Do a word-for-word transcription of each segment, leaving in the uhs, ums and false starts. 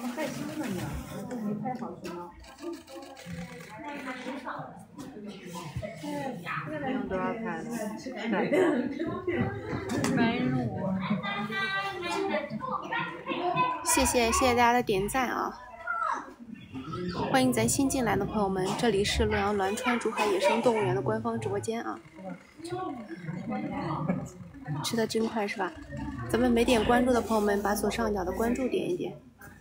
带新的呢，都没拍好是吗？ 用多少拍？ 白乳。 谢谢谢谢大家的点赞啊！欢迎咱新进来的朋友们，这里是洛阳栾川竹海野生动物园的官方直播间啊！吃的真快是吧？咱们没点关注的朋友们，把左上角的关注点一点。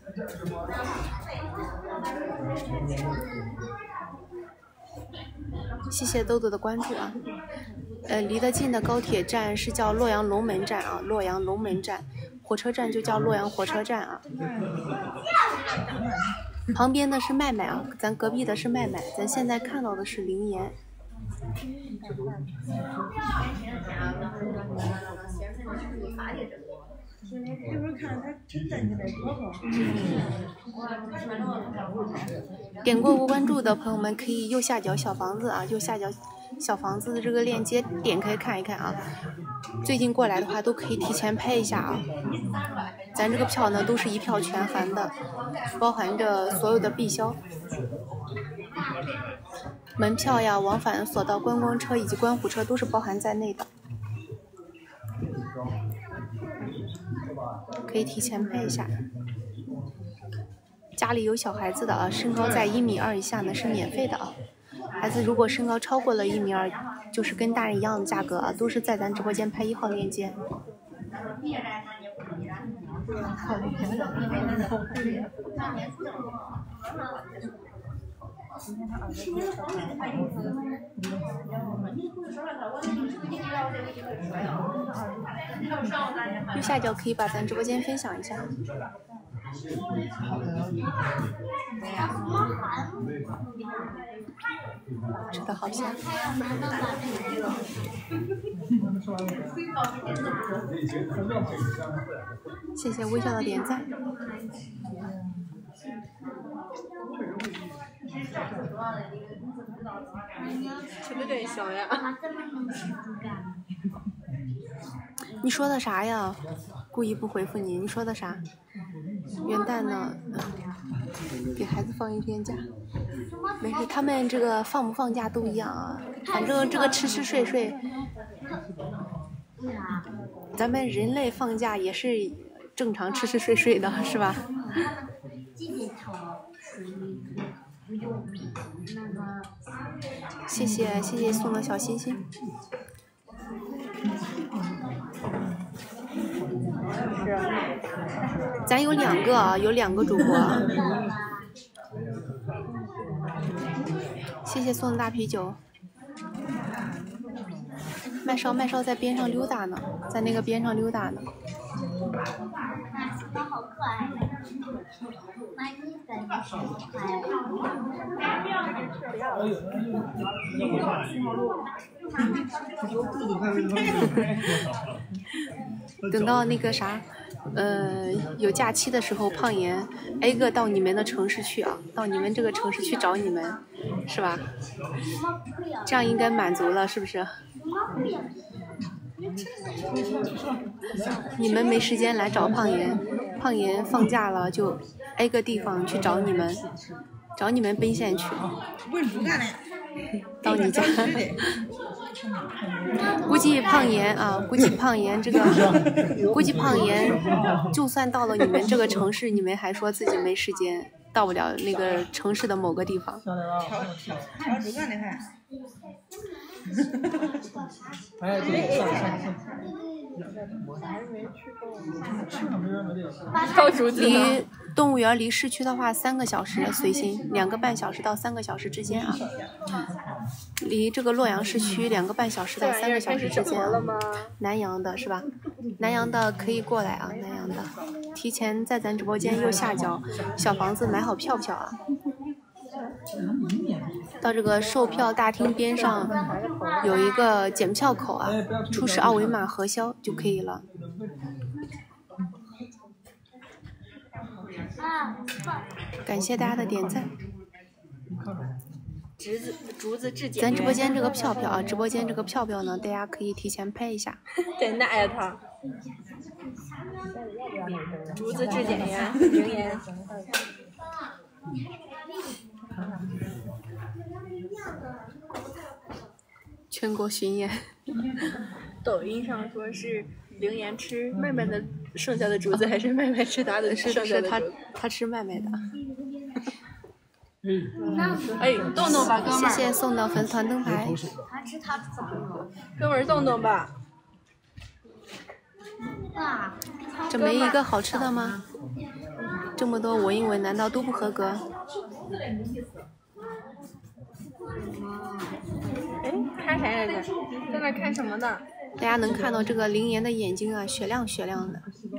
谢谢豆豆的关注啊！呃，离得近的高铁站是叫洛阳龙门站啊，洛阳龙门站，火车站就叫洛阳火车站啊。旁边的是麦麦啊，咱隔壁的是麦麦，咱现在看到的是灵岩。点过无关注的朋友们，可以右下角小房子啊，右下角小房子的这个链接点开看一看啊。最近过来的话，都可以提前拍一下啊。咱这个票呢，都是一票全含的，包含着所有的必销。门票呀、往返索道观光车以及观虎车都是包含在内的，可以提前拍一下。家里有小孩子的啊，身高在一米二以下呢是免费的啊。孩子如果身高超过了一米二，就是跟大人一样的价格啊，都是在咱直播间拍一号链接。右下角可以把咱直播间分享一下。吃的好香。谢谢微笑的点赞。 吃的真香呀！ 你说的啥呀？故意不回复你，你说的啥？元旦呢，嗯、给孩子放一天假，没事，他们这个放不放假都一样啊，反正这个吃吃睡睡，咱们人类放假也是正常吃吃睡睡的，是吧？谢谢谢谢送的小心心。咱有两个啊，有两个主播。谢谢送的大啤酒。麦少麦少在边上溜达呢，在那个边上溜达呢。 好可爱。 等到那个啥，呃，有假期的时候，胖爷挨个到你们的城市去啊，到你们这个城市去找你们，是吧？这样应该满足了，是不是？你们没时间来找胖爷，胖爷放假了就挨个地方去找你们，找你们奔现去。到你家。估计胖爷啊，估计胖爷这个，估计胖爷就算到了你们这个城市，你们还说自己没时间，到不了那个城市的某个地方。离动物园离市区的话，三个小时随心，两个半小时到三个小时之间啊。离这个洛阳市区两个半小时到三个小时之间啊。南阳的是吧？南阳的可以过来啊，南阳的提前在咱直播间右下角小房子买好票票啊。到这个售票大厅边上有一个检票口啊，出示二维码核销就可以了。感谢大家的点赞。 竹子竹子质检。 咱直播间这个票票啊，直播间这个票票呢，大家可以提前拍一下。 真拿呀他。 竹子质检员灵岩。 全国巡演。 抖音上说是灵岩吃麦麦的剩下的竹子，还是麦麦吃他的是剩下的是他竹子？ 他吃麦麦的。 哎，动动吧，哥们谢儿！ 谢送的粉丝团灯牌。 他吃他吃啥呢？ 哥们儿，动动吧！ 啊， 这没一个好吃的吗？这么多文言文难道都不合格？ 哎，看啥呀？在在那看什么呢？ 大家能看到这个灵岩的眼睛啊，雪亮雪亮的。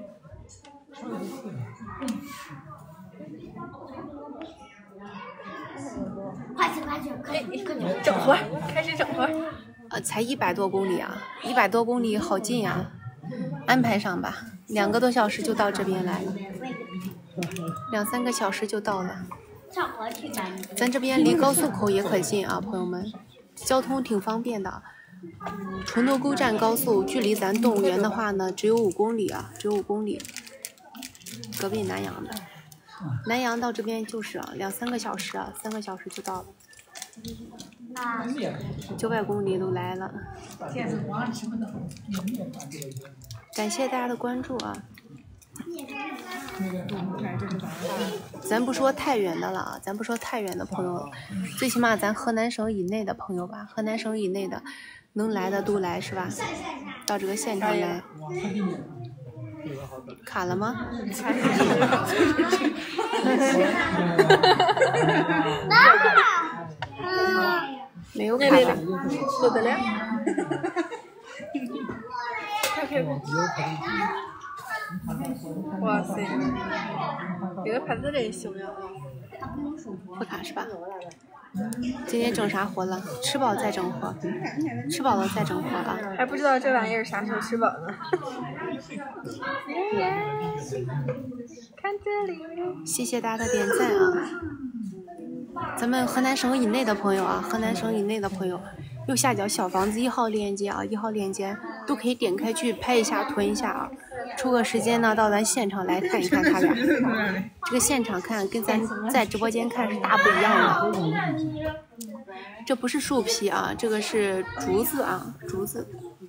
快去快去快去快去！ 整活，开始整活。 呃，才一百多公里啊，一百多公里好近呀、啊，安排上吧，两个多小时就到这边来了，两三个小时就到了。咱这边离高速口也可近啊，朋友们，交通挺方便的。崇多沟站高速距离咱动物园的话呢，只有五公里啊，只有五公里。隔壁南阳的，南阳到这边就是啊，两三个小时啊，三个小时就到了。九百公里都来了，感谢大家的关注啊！咱不说太远的了啊，咱不说太远的朋友，最起码咱河南省以内的朋友吧，河南省以内的能来的都来是吧？到这个现场来。卡了吗？没有卡了。 不得了！开开不？哇塞，这个牌子真行呀！ 不卡是吧？今天整啥活了？吃饱再整活，吃饱了再整活啊！ 还不知道这玩意儿啥时候吃饱呢。看这里。 谢谢大家的点赞啊！咱们河南省以内的朋友啊，河南省以内的朋友，右下角小房子一号链接啊，一号链接都可以点开去拍一下、囤一下啊。抽个时间呢，到咱现场来看一看他俩。这个现场看跟咱在直播间看是大不一样的。这不是树皮啊，这个是竹子啊，竹子。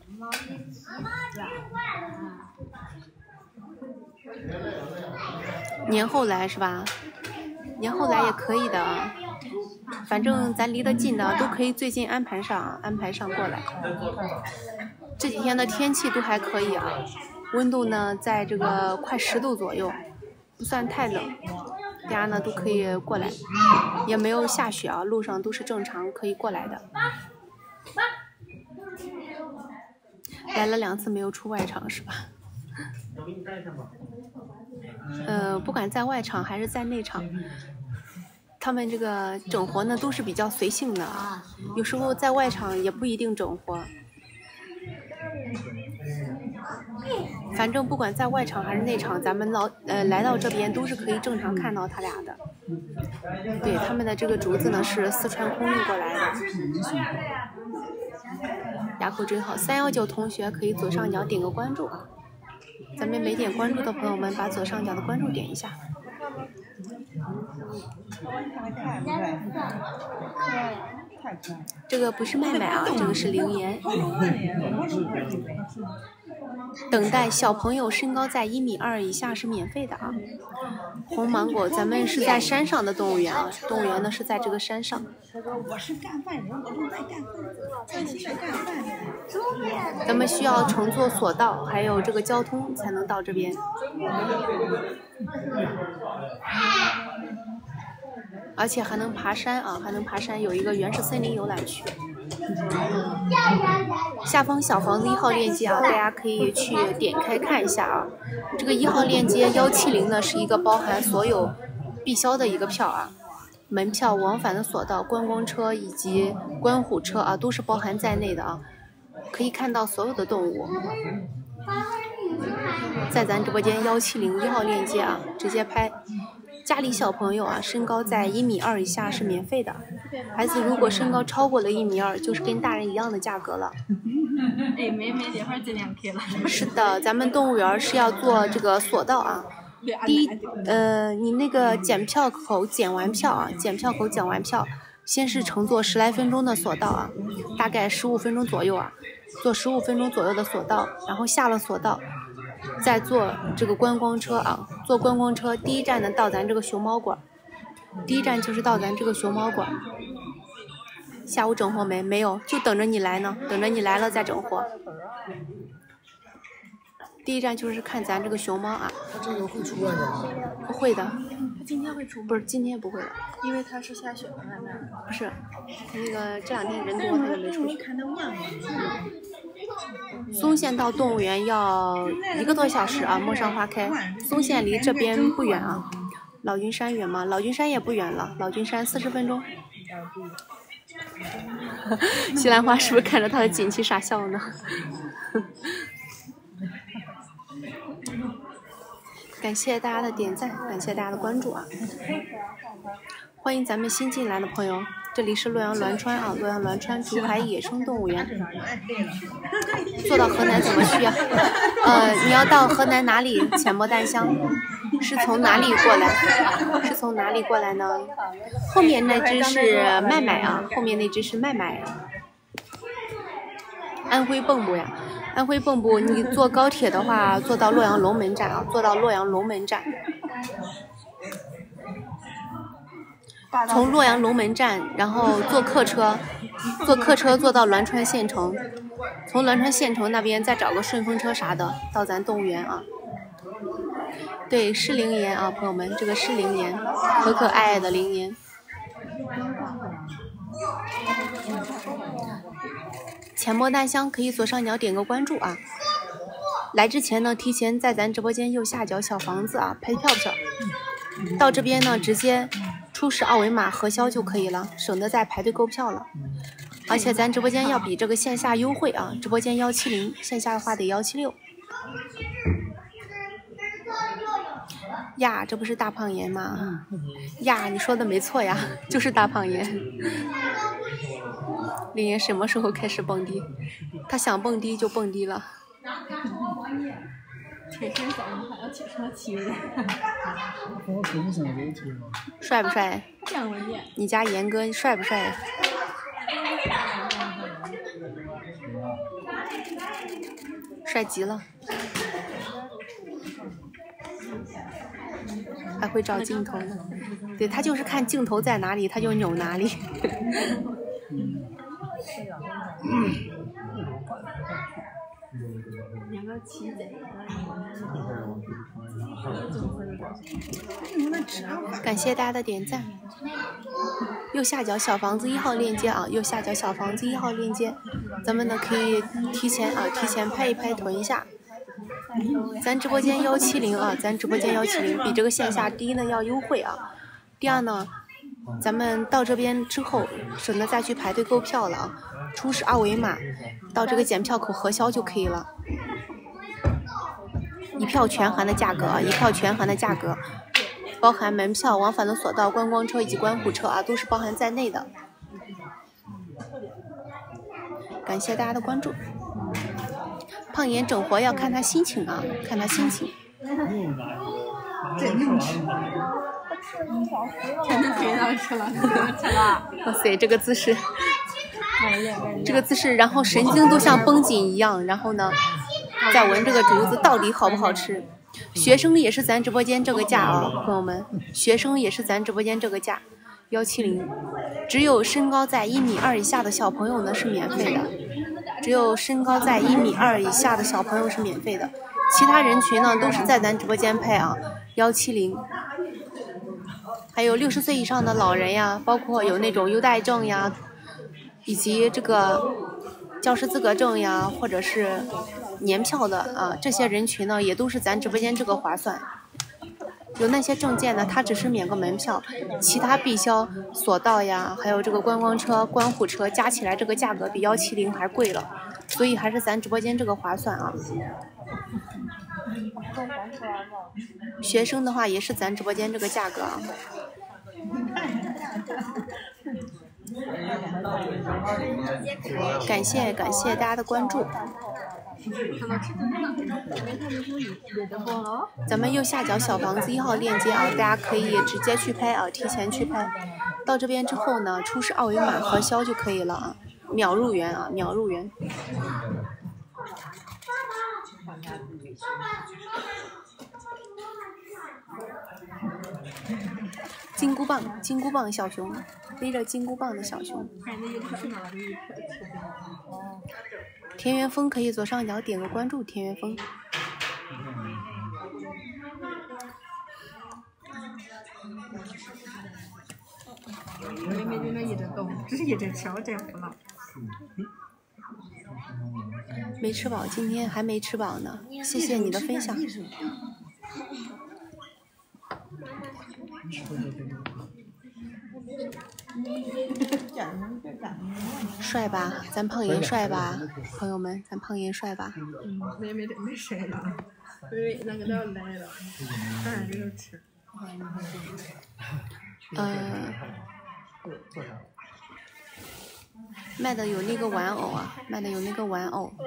年后来是吧？年后来也可以的啊，反正咱离得近的都可以最近安排上，安排上过来。这几天的天气都还可以啊，温度呢在这个快十度左右，不算太冷，大家呢都可以过来，也没有下雪啊，路上都是正常可以过来的。来了两次没有出外场是吧？呃，不管在外场还是在内场，他们这个整活呢都是比较随性的，有时候在外场也不一定整活。反正不管在外场还是内场，咱们老呃来到这边都是可以正常看到他俩的。对，他们的这个竹子呢是四川空运过来的。牙口真好，三幺九同学可以左上角点个关注。咱们没点关注的朋友们，把左上角的关注点一下。这个不是麦麦啊，这个是灵岩。等待小朋友身高在一米二以下是免费的啊。红芒果，咱们是在山上的动物园啊，动物园呢是在这个山上。 我是干饭人，我正在干饭，在学干饭。 咱们需要乘坐索道，还有这个交通才能到这边。而且还能爬山啊，还能爬山，有一个原始森林游览区。下方小房子一号链接啊，大家可以去点开看一下啊。这个一号链接幺七零呢是一个包含所有必销的一个票啊，门票、往返的索道、观光车以及观虎车啊都是包含在内的啊，可以看到所有的动物。在咱直播间幺七零一号链接啊，直接拍。家里小朋友啊，身高在一米二以下是免费的。孩子如果身高超过了一米二，就是跟大人一样的价格了。 哎，妹妹这会儿这两天了。 是的，咱们动物园是要做这个索道啊， 第一，呃，你那个检票口检完票啊，检票口检完票，先是乘坐十来分钟的索道啊，大概十五分钟左右啊，坐十五分钟左右的索道，然后下了索道，再坐这个观光车啊，坐观光车，第一站呢到咱这个熊猫馆，第一站就是到咱这个熊猫馆。下午整活没？没有，就等着你来呢，等着你来了再整活。第一站就是看咱这个熊猫啊。 这个会出来的吗？ 不会的。 他今天会出吗？ 不是，今天不会的， 因为他是下雪了那儿。 不是，那个这两天人多，他就没出去。松县到动物园要一个多小时啊，陌上花开。松县离这边不远啊。老君山远吗？老君山也不远了，老君山四十分钟。西兰花是不是看着他的锦旗傻笑呢？感谢大家的点赞，感谢大家的关注啊！欢迎咱们新进来的朋友，这里是洛阳栾川啊，洛阳栾川竹海野生动物园。坐到河南怎么去啊？呃，你要到河南哪里？浅墨淡乡，是从哪里过来？是从哪里过来呢？后面那只是麦麦啊，后面那只是麦麦。安徽蚌埠呀。安徽蚌埠，你坐高铁的话，坐到洛阳龙门站啊，坐到洛阳龙门站。从洛阳龙门站，然后坐客车，坐客车坐到栾川县城，从栾川县城那边再找个顺风车啥的，到咱动物园啊。对，是灵岩啊，朋友们，这个是灵岩，可可爱爱的灵岩。浅墨淡乡可以左上角点个关注啊！来之前呢，提前在咱直播间右下角小房子啊拍票票，到这边呢直接出示二维码核销就可以了，省得再排队购票了。而且咱直播间要比这个线下优惠啊，直播间幺七零，线下的话得幺七六。呀，这不是大胖爷吗？呀，你说的没错呀，就是大胖爷。灵岩什么时候开始蹦迪？他想蹦迪就蹦迪了。 铁身小女孩要铁上骑人。 帅不帅？你家严哥帅不帅？帅极了。还会找镜头呢，对，他就是看镜头在哪里，他就扭哪里。 两个骑贼感谢大家的点赞。右下角小房子一号链接啊，右下角小房子一号链接，咱们呢可以提前啊，提前拍一拍囤一下。咱直播间幺七零啊，咱直播间幺七零比这个线下第一呢要优惠啊。第二呢，咱们到这边之后，省得再去排队购票了啊，出示二维码，到这个检票口核销就可以了。一票全含的价格啊，一票全含的价格，包含门票、往返的索道、观光车以及观虎车啊，都是包含在内的。感谢大家的关注。胖爷整活要看他心情啊，看他心情。 真能吃， 真的肥到吃了，吃了。 哇塞，这个姿势，这个姿势，然后神经都像绷紧一样，然后呢，再闻这个竹子到底好不好吃。学生也是咱直播间这个价啊，朋友们，学生也是咱直播间这个价，幺七零，只有身高在一米二以下的小朋友呢是免费的。只有身高在一米二以下的小朋友是免费的，其他人群呢都是在咱直播间配啊，幺七零。还有六十岁以上的老人呀，包括有那种优待证呀，以及这个教师资格证呀，或者是年票的啊，这些人群呢也都是咱直播间这个划算。有那些证件呢，它只是免个门票，其他必销、索道呀，还有这个观光车、观虎车，加起来这个价格比幺七零还贵了，所以还是咱直播间这个划算啊。学生的话也是咱直播间这个价格啊。感谢感谢大家的关注。 咱们右下角小房子一号链接啊，大家可以直接去拍啊，提前去拍。到这边之后呢，出示二维码核销就可以了啊，秒入园啊，秒入园。金箍棒，金箍棒小熊，背着金箍棒的小熊。田园风可以左上角点个关注，田园风。 我也没在那一直动，只是一直吃，我真服了。 没吃饱，今天还没吃饱呢，谢谢你的分享。帅吧，咱胖爷帅吧，朋友们，咱胖爷帅吧。 嗯，那也没没帅了，因为那个都要来了，当然就要吃。 呃，卖的有那个玩偶啊，卖的有那个玩偶。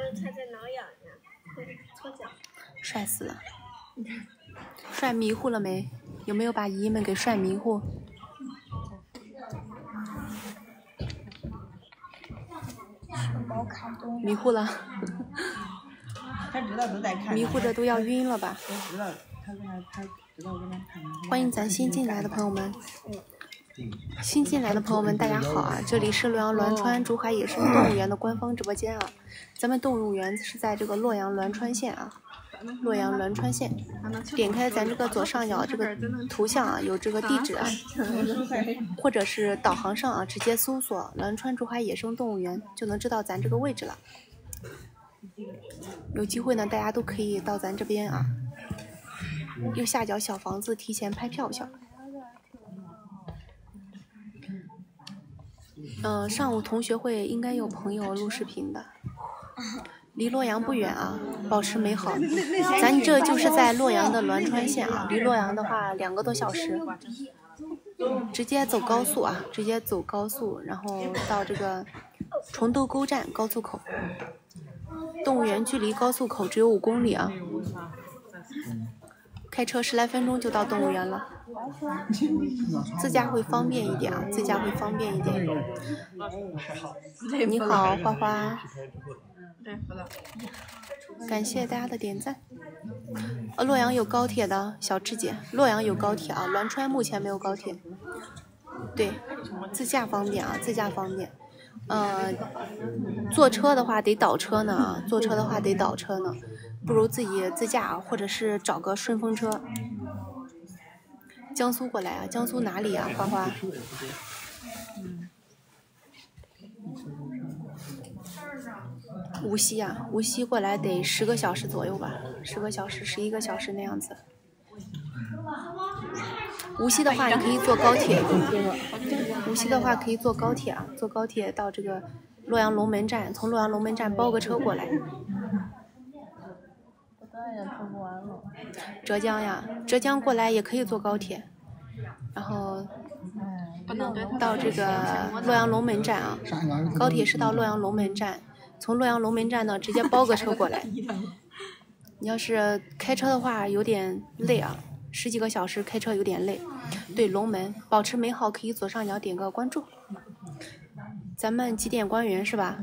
帅死了，帅迷糊了没？有没有把姨们给帅迷糊？迷糊了。 他知道都在看。 迷糊的都要晕了吧？ 我知道，他跟他他知道我跟他看。 欢迎咱新进来的朋友们。新进来的朋友们，大家好啊！这里是洛阳栾川珠海野生动物园的官方直播间啊。咱们动物园是在这个洛阳栾川县啊，洛阳栾川县。点开咱这个左上角这个图像啊，有这个地址啊，或者是导航上啊，直接搜索栾川珠海野生动物园，就能知道咱这个位置了。有机会呢，大家都可以到咱这边啊。右下角小房子提前拍票票。嗯、呃，上午同学会应该有朋友录视频的。离洛阳不远啊，保持美好。咱这就是在洛阳的栾川县啊，离洛阳的话两个多小时，直接走高速啊，直接走高速，然后到这个崇斗沟站高速口。动物园距离高速口只有五公里啊，开车十来分钟就到动物园了。自驾会方便一点啊，自驾会方便一点。你好，花花。感谢大家的点赞。呃，洛阳有高铁的小智姐，洛阳有高铁啊，栾川目前没有高铁。对，自驾方便啊，自驾方便。呃，坐车的话得倒车呢，坐车的话得倒车呢，不如自己自驾，或者是找个顺风车。江苏过来啊，江苏哪里啊，花花？无锡啊，无锡过来得十个小时左右吧，十个小时、十一个小时那样子。无锡的话，你可以坐高铁。无锡的话可以坐高铁啊，坐高铁到这个洛阳龙门站，从洛阳龙门站包个车过来。浙江呀，浙江过来也可以坐高铁，然后到这个洛阳龙门站啊，高铁是到洛阳龙门站，从洛阳龙门站呢直接包个车过来。你要是开车的话有点累啊，十几个小时开车有点累。对，龙门保持美好可以左上角点个关注。咱们几点关园是吧？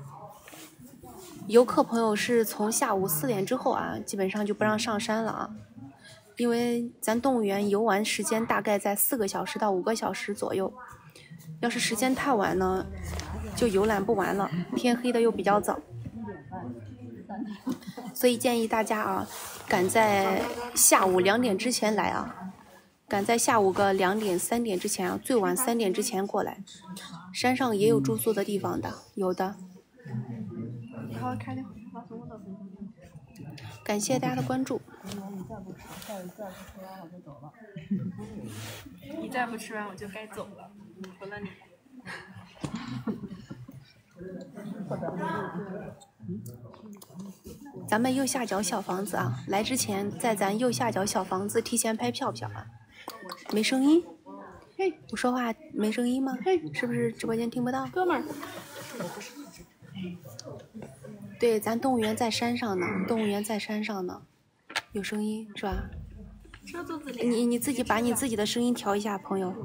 游客朋友是从下午四点之后啊，基本上就不让上山了啊，因为咱动物园游玩时间大概在四个小时到五个小时左右，要是时间太晚呢，就游览不完了，天黑的又比较早，所以建议大家啊，赶在下午两点之前来啊，赶在下午个两点三点之前啊，最晚三点之前过来，山上也有住宿的地方的，有的。感谢大家的关注。 你再不吃完我就该走了，服了你。 咱们右下角小房子啊，来之前在咱右下角小房子提前拍票票啊。没声音？嘿，我说话没声音吗？嘿，是不是直播间听不到？ 哥们儿。 对，咱动物园在山上呢，动物园在山上呢，有声音是吧？你你自己把你自己的声音调一下，朋友。